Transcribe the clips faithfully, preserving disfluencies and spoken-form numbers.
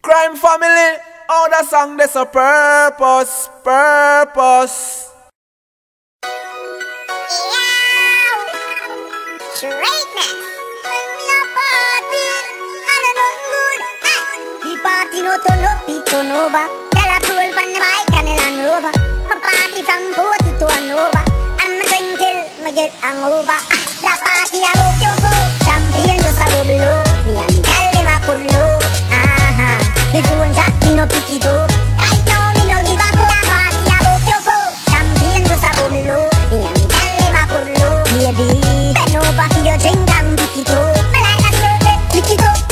Crime family, all the song there's a purpose, purpose. Straightness. No party, I don't know good. The party no turn up, it turn over. Tell a fool from the bike and the Land Rover. My party from forty to an over. I'm a drink till me get hangover. The party I hope you go. Champagne just a bubble up. Me and the girl them a pull up. Aha. The phone jack me no pick it up. Right now me no give a fuck. The party I hope you go. Champagne just a bubble up. Me and the girl them a pull up. Baby, bend over for your drink and pick it up. Me like a slurpee, pick it up.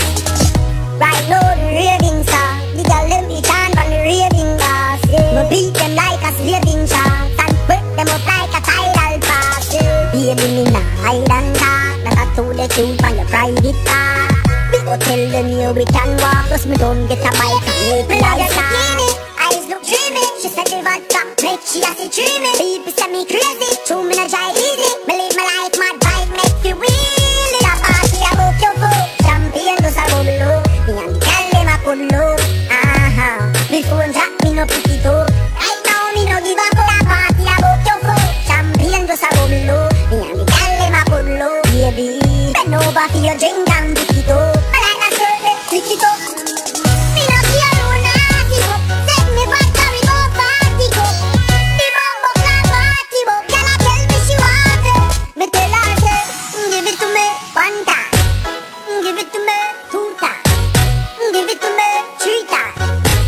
Right now the raving star. The girl them be chant on the raving bar. Me beat them like a slaving chant and break them up like a tidal pass. Baby, me nah hide and talk. That I told the truth on your private car. We go tell them here we can walk, plus me don't get a bike. Me love your bikini, eyes look dreamy. She said the vodka make she a see dreamy. People say me crazy, true me no try easy. Me live my life, mad vibe make you wheelie. The party I hope you go. Champagne just a bubble up. Me and the girl them a pull up. Aha, the phone jack me no pick it up. Right now me no give a fuck. The party I hope you go. Champagne just a bubble up. Me and the girl them a pull up. Baby, bend over for your drink and pick it up. I like a slurpee, pick it up. Me no care who naughty go. Take me back to we go party go. The bumbo clap party go. Girl a tell me she want it. Me tell her say, give it to me one time. Give it to me two times. Give it to me three times.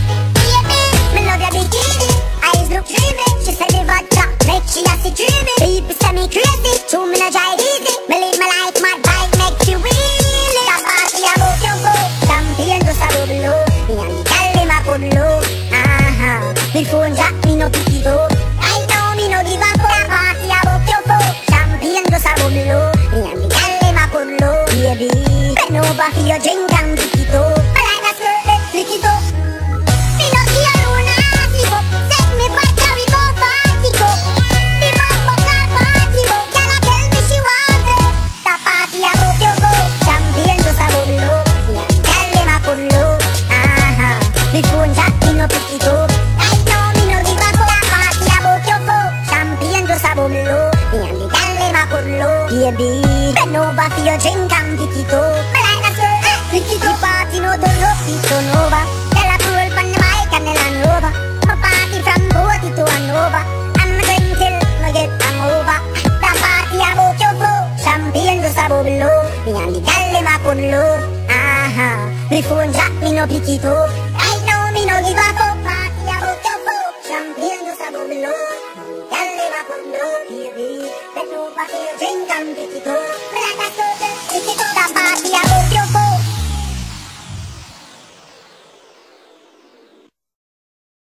Baby, me love your bikini. Eyes look dreamy. She said the vodka make she a see dreamy. People say me crazy, true me no try easy. Me live my life, mad vibe make you wheelie. The party I hope you go. Champagne just a bubble up. Me and the girl them a pull up. Aha, the phone jack me no pick it up. Right now me no give a fuck. The party I hope you go. Champagne just a bubble up. Me and the girl them a pull up. Baby, bend over for your drink and pick it up. I like a slurpee, pick it up. Me no care who naughty go. Take me back to we go party go. The bumbo clap party go. Girl a tell me she want it. The party I hope you go. Champagne just a bubble up. Me and the girl them a pull up. Aha, the phone jack me no pick it up. Right now me no give a fuck. The party I hope you go. Champagne just a bubble up. Me and the girl them a pull up. Baby, bend over for your drink and pick it up. Me like a slurpee, pick it up. The party no turn up, it turn over. Tell a fool from the bike and the Land Rover. My party from forty to an over. I'm a drink till me get hangover. The party I hope you go. Champagne just a bubble up. Me and the girl them a pull up. Aha, the phone jack me no pick it up. Right now me no give a fuck. Party I hope you go. Champagne just a bubble up. Girl them a pull up, baby. Bend over for your drink and pick it up. Me like a slurpee, pick it up. The party I